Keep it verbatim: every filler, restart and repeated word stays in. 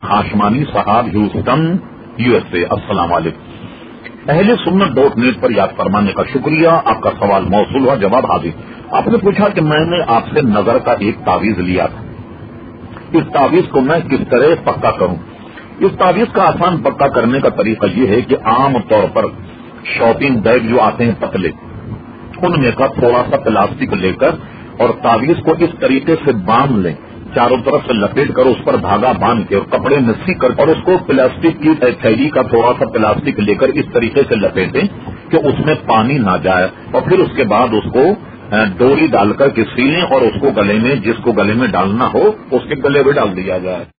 हाशमानी साहब, Houston, USA. अस्सलाम वालेकुम। अहले सुन्नत डॉट नेट पर याद फरमाने का शुक्रिया। आपका सवाल मौसूल हुआ, जवाब हाजिर। आपने पूछा कि मैंने आपसे नजर का एक तावीज लिया था, इस तावीज को मैं किस तरह पक्का करूं। इस तावीज का आसान पक्का करने का तरीका यह है कि आम तौर पर शॉपिंग बैग जो आते हैं पतले, उनमें का थोड़ा सा प्लास्टिक लेकर और तावीज को इस तरीके से बांध लें, चारों तरफ से लपेट कर उस पर धागा बांध के और कपड़े में सी कर और उसको प्लास्टिक की थैली का थोड़ा सा प्लास्टिक लेकर इस तरीके से लपेटें कि उसमें पानी ना जाए, और फिर उसके बाद उसको डोरी डालकर के सीलें और उसको गले में, जिसको गले में डालना हो उसके गले में डाल दिया जाए।